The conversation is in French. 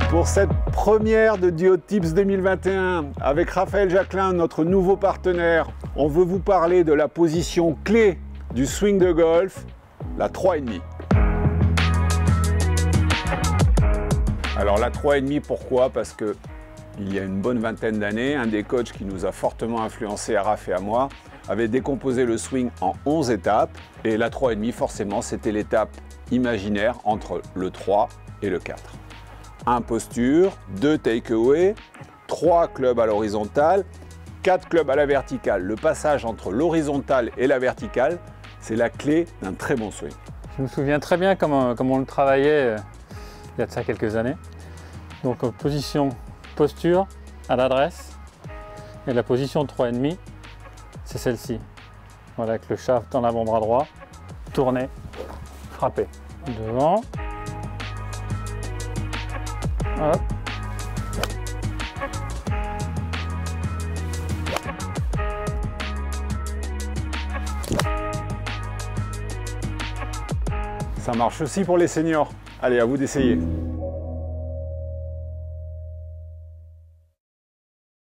Pour cette première de Duo Tips 2021, avec Raphaël Jacquelin, notre nouveau partenaire, on veut vous parler de la position clé du swing de golf, la 3,5. Alors la 3,5, pourquoi? Parce que il y a une bonne vingtaine d'années, un des coachs qui nous a fortement influencé à Raph et à moi avait décomposé le swing en 11 étapes, et la 3,5 forcément c'était l'étape imaginaire entre le 3 et le 4. 1 posture, 2 take-away, 3 clubs à l'horizontale, 4 clubs à la verticale. Le passage entre l'horizontale et la verticale, c'est la clé d'un très bon swing. Je me souviens très bien comment on le travaillait il y a de ça quelques années. Donc posture à l'adresse, et la position 3,5, c'est celle-ci. Voilà, avec le shaft dans l'avant-bras droit, tourner, frapper. Devant. Hop. Ça marche aussi pour les seniors. Allez, à vous d'essayer.